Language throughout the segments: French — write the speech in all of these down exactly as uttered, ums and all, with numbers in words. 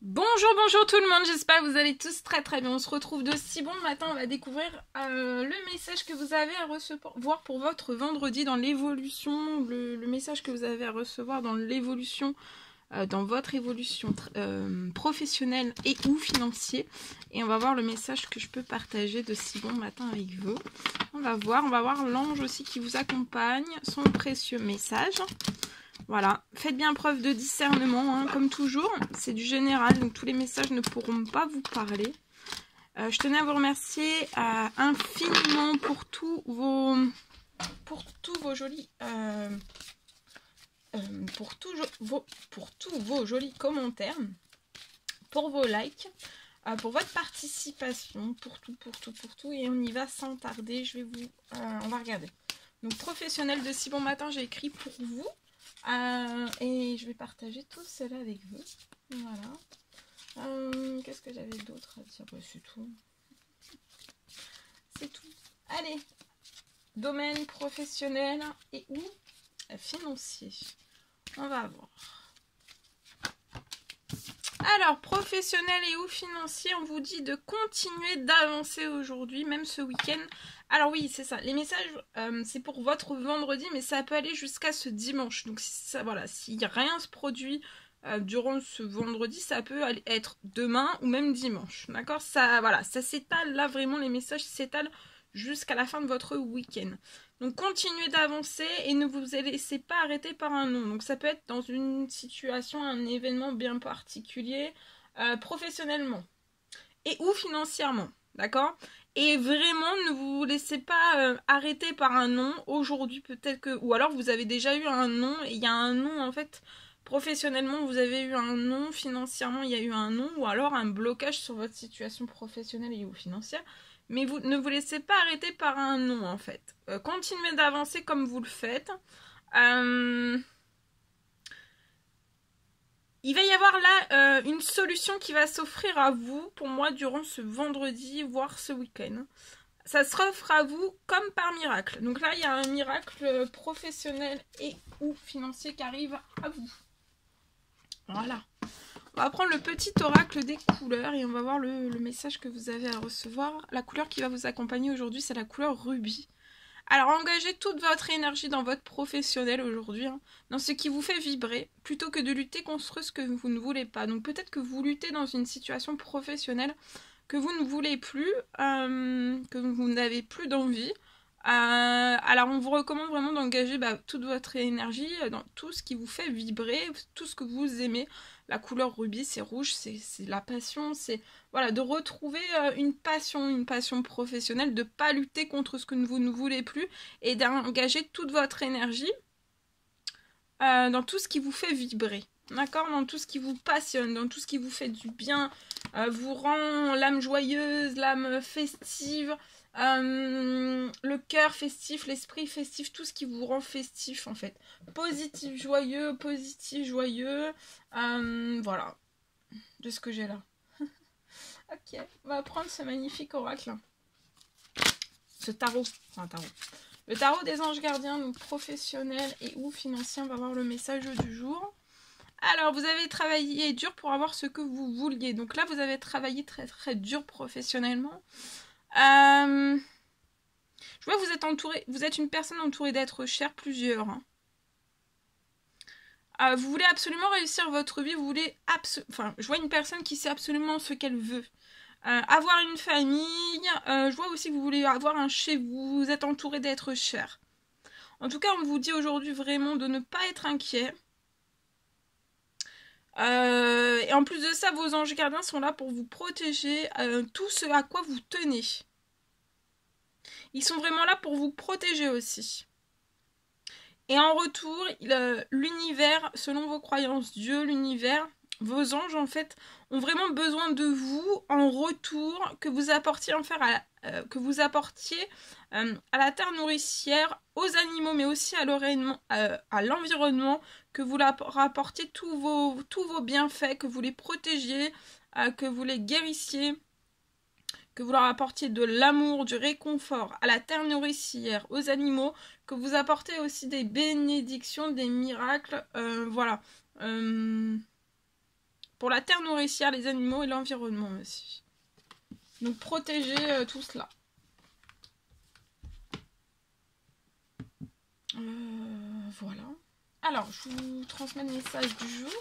Bonjour, bonjour tout le monde, j'espère que vous allez tous très très bien. On se retrouve de si bon matin, on va découvrir euh, le message que vous avez à recevoir pour votre vendredi dans l'évolution, le, le message que vous avez à recevoir dans l'évolution, euh, dans votre évolution euh, professionnelle et ou financière. Et on va voir le message que je peux partager de si bon matin avec vous. On va voir, on va voir l'ange aussi qui vous accompagne, son précieux message. Voilà, faites bien preuve de discernement, hein, comme toujours. C'est du général, donc tous les messages ne pourront pas vous parler. Euh, je tenais à vous remercier euh, infiniment pour tous vos, pour tous vos jolis, euh, euh, pour, tous vos, pour tous vos jolis commentaires, pour vos likes, euh, pour votre participation, pour tout, pour tout, pour tout. Et on y va sans tarder. Je vais vous, euh, on va regarder. Donc professionnel de si bon matin, j'ai écrit pour vous. Euh, et je vais partager tout cela avec vous. Voilà. Euh, Qu'est-ce que j'avais d'autre à dire? C'est tout. C'est tout. Allez. Domaine professionnel et ou financier. On va voir. Alors, professionnel et ou financier, on vous dit de continuer d'avancer aujourd'hui, même ce week-end. Alors oui, c'est ça. Les messages, euh, c'est pour votre vendredi, mais ça peut aller jusqu'à ce dimanche. Donc, si ça, voilà, si rien se produit euh, durant ce vendredi, ça peut être demain ou même dimanche. D'accord? Ça, voilà, ça s'étale. Là, vraiment, les messages s'étalent jusqu'à la fin de votre week-end. Donc, continuez d'avancer et ne vous laissez pas arrêter par un non. Donc, ça peut être dans une situation, un événement bien particulier, euh, professionnellement et ou financièrement. D'accord? Et vraiment, ne vous laissez pas euh, arrêter par un non. Aujourd'hui, peut-être que... Ou alors, vous avez déjà eu un non et il y a un non, en fait... Professionnellement, vous avez eu un non. Financièrement, il y a eu un non. Ou alors, un blocage sur votre situation professionnelle et ou financière. Mais vous ne vous laissez pas arrêter par un non, en fait. Euh, continuez d'avancer comme vous le faites. Euh... Il va y avoir là euh, une solution qui va s'offrir à vous, pour moi, durant ce vendredi, voire ce week-end. Ça s'offre à vous comme par miracle. Donc là, il y a un miracle professionnel et ou financier qui arrive à vous. Voilà. On va prendre le petit oracle des couleurs et on va voir le, le message que vous avez à recevoir. La couleur qui va vous accompagner aujourd'hui, c'est la couleur rubis. Alors, engagez toute votre énergie dans votre professionnel aujourd'hui, hein, dans ce qui vous fait vibrer, plutôt que de lutter contre ce que vous ne voulez pas. Donc, peut-être que vous luttez dans une situation professionnelle que vous ne voulez plus, euh, que vous n'avez plus d'envie. Euh, alors, on vous recommande vraiment d'engager bah, toute votre énergie dans tout ce qui vous fait vibrer, tout ce que vous aimez. La couleur rubis, c'est rouge, c'est la passion, c'est voilà, de retrouver euh, une passion, une passion professionnelle, de ne pas lutter contre ce que vous ne voulez plus et d'engager toute votre énergie euh, dans tout ce qui vous fait vibrer. D'accord? Dans tout ce qui vous passionne, dans tout ce qui vous fait du bien, euh, vous rend l'âme joyeuse, l'âme festive, euh, le cœur festif, l'esprit festif, tout ce qui vous rend festif en fait. Positif, joyeux, positif, joyeux. Euh, voilà, de ce que j'ai là. Ok, on va prendre ce magnifique oracle. Ce tarot, enfin tarot. Le tarot des anges gardiens, donc professionnel et ou financier, on va voir le message du jour. Alors, vous avez travaillé dur pour avoir ce que vous vouliez. Donc là, vous avez travaillé très très dur professionnellement. Euh, je vois que vous êtes entouré, vous êtes une personne entourée d'êtres chers, plusieurs. Hein. Euh, vous voulez absolument réussir votre vie, vous voulez absolument... Enfin, je vois une personne qui sait absolument ce qu'elle veut. Euh, avoir une famille, euh, je vois aussi que vous voulez avoir un chez vous, vous êtes entouré d'êtres chers. En tout cas, on vous dit aujourd'hui vraiment de ne pas être inquiet. Euh, et en plus de ça, vos anges gardiens sont là pour vous protéger euh, tout ce à quoi vous tenez. Ils sont vraiment là pour vous protéger aussi. Et en retour, l'univers, selon vos croyances, Dieu, l'univers, vos anges en fait, ont vraiment besoin de vous en retour, que vous apportiez, en faire à, euh, que vous apportiez euh, à la terre nourricière, aux animaux, mais aussi à l'environnement, euh, que vous leur apportiez tous vos, tous vos bienfaits, que vous les protégiez, euh, que vous les guérissiez, que vous leur apportiez de l'amour, du réconfort à la terre nourricière, aux animaux, que vous apportez aussi des bénédictions, des miracles, euh, voilà. Euh, Pour la terre nourricière, les animaux et l'environnement aussi. Donc protéger euh, tout cela. Euh, voilà. Alors, je vous transmets le message du jour.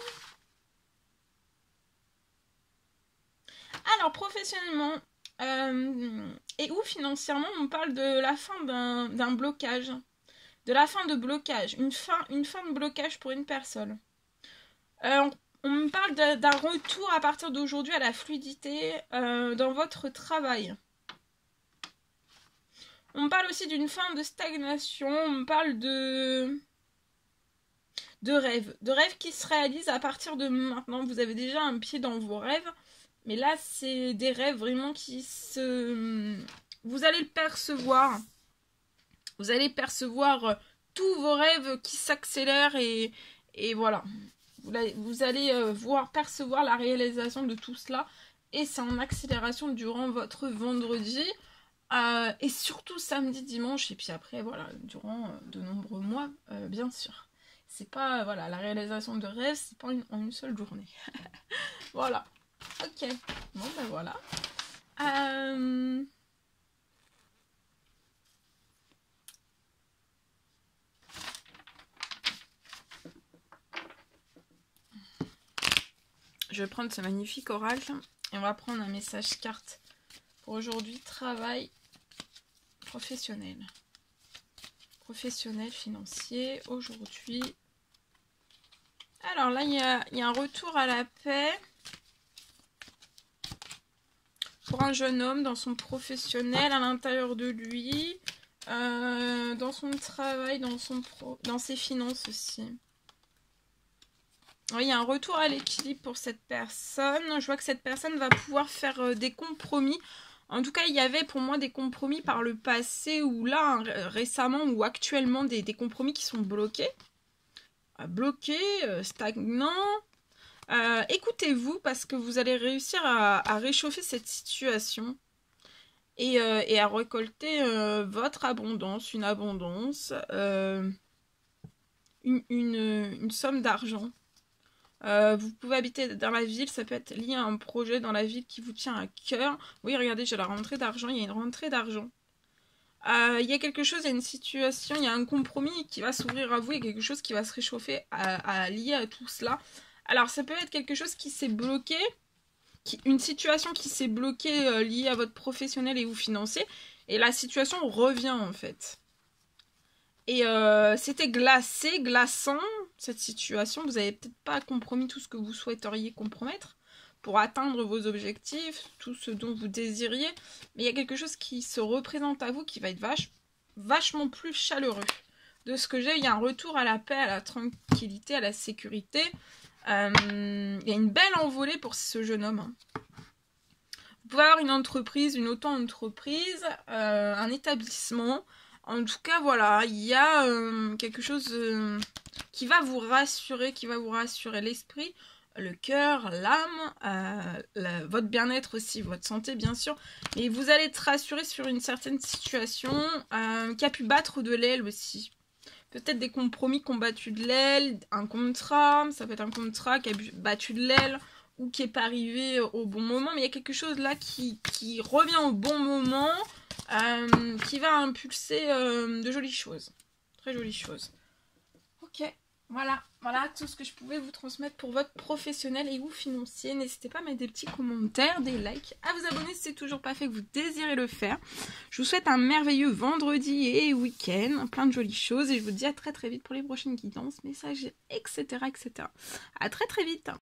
Alors, professionnellement euh, et ou financièrement, on parle de la fin d'un blocage. De la fin de blocage. Une fin, une fin de blocage pour une personne. Euh, on, on me parle d'un retour à partir d'aujourd'hui à la fluidité euh, dans votre travail. On me parle aussi d'une fin de stagnation. On me parle de... de rêves. De rêves qui se réalisent à partir de maintenant. Vous avez déjà un pied dans vos rêves. Mais là, c'est des rêves vraiment qui se... Vous allez le percevoir. Vous allez percevoir tous vos rêves qui s'accélèrent et, et voilà. Vous allez voir, percevoir la réalisation de tout cela. Et c'est en accélération durant votre vendredi. Euh, et surtout samedi, dimanche. Et puis après, voilà, durant de nombreux mois, euh, bien sûr. C'est pas, voilà, la réalisation de rêves, c'est pas une, en une seule journée. Voilà. Ok. Bon, ben voilà. Euh... Je vais prendre ce magnifique oracle et on va prendre un message carte pour aujourd'hui. Travail professionnel. Professionnel, financier, aujourd'hui. Alors là, il y a, il y a un retour à la paix pour un jeune homme dans son professionnel, à l'intérieur de lui, euh, dans son travail, dans, son pro, dans ses finances aussi. Oui, il y a un retour à l'équilibre pour cette personne. Je vois que cette personne va pouvoir faire euh, des compromis. En tout cas, il y avait pour moi des compromis par le passé ou là, hein, récemment ou actuellement, des, des compromis qui sont bloqués. Euh, bloqués, euh, stagnants. Euh, Écoutez-vous parce que vous allez réussir à, à réchauffer cette situation et, euh, et à récolter euh, votre abondance, une abondance, euh, une, une, une somme d'argent. Euh, vous pouvez habiter dans la ville, ça peut être lié à un projet dans la ville qui vous tient à cœur. Oui, regardez, j'ai la rentrée d'argent, il y a une rentrée d'argent. Euh, il y a quelque chose, il y a une situation, il y a un compromis qui va s'ouvrir à vous, il y a quelque chose qui va se réchauffer à, à, lié à tout cela. Alors, ça peut être quelque chose qui s'est bloqué, qui, une situation qui s'est bloquée euh, liée à votre professionnel et ou financier, et la situation revient en fait. Et euh, c'était glacé, glaçant, cette situation. Vous n'avez peut-être pas compromis tout ce que vous souhaiteriez compromettre pour atteindre vos objectifs, tout ce dont vous désiriez. Mais il y a quelque chose qui se représente à vous qui va être vache, vachement plus chaleureux. De ce que j'ai, il y a un retour à la paix, à la tranquillité, à la sécurité. Euh, il y a une belle envolée pour ce jeune homme. Hein. Vous pouvez avoir une entreprise, une auto-entreprise, euh, un établissement. En tout cas, voilà, il y a euh, quelque chose euh, qui va vous rassurer, qui va vous rassurer l'esprit, le cœur, l'âme, euh, votre bien-être aussi, votre santé bien sûr. Et vous allez être rassuré sur une certaine situation euh, qui a pu battre de l'aile aussi. Peut-être des compromis qui ont battu de l'aile, un contrat, ça peut être un contrat qui a battu de l'aile ou qui n'est pas arrivé au bon moment. Mais il y a quelque chose là qui, qui revient au bon moment. Euh, qui va impulser euh, de jolies choses. Très jolies choses. Ok, voilà. Voilà tout ce que je pouvais vous transmettre pour votre professionnel et vous financier. N'hésitez pas à mettre des petits commentaires, des likes, à vous abonner si c'est toujours pas fait, que vous désirez le faire. Je vous souhaite un merveilleux vendredi et week-end. Plein de jolies choses. Et je vous dis à très très vite pour les prochaines guidances, messages, et cetera et cetera. À très très vite.